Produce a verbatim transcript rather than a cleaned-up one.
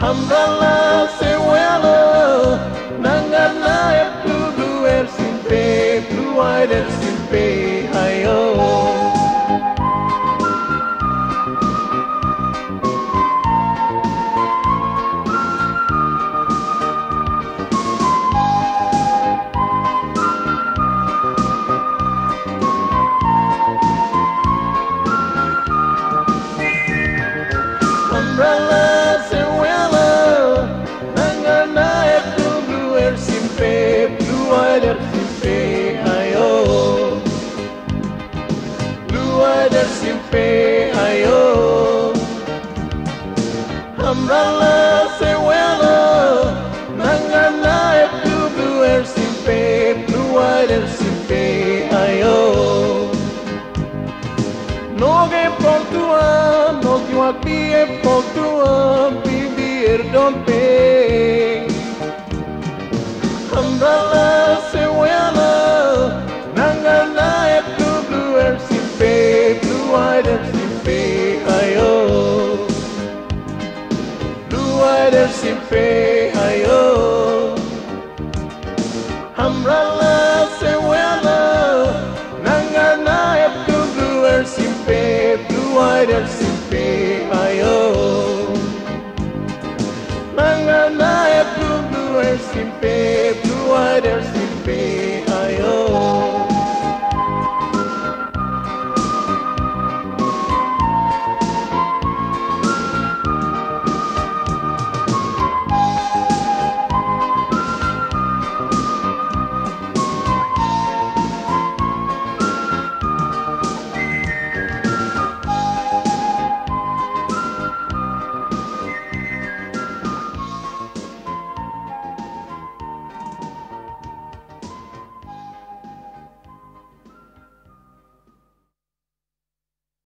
Hamdallah sewela nangana e blue blue air simpe blue eyed air simpe hayo. Umbrella sewela nangana e blue blue air simpe blue eyed air simpe hayo. Blue eyed air simpe hayo. Umbrella sewela nangana e blue blue air simpe blue eyed air simpe hayo. No ge pontua no tiu aqui e pontua vivir dompe. Umbrella sewela nangana e blue blue air simpe blue eyed air simpe hayo. Blue eyed air simpe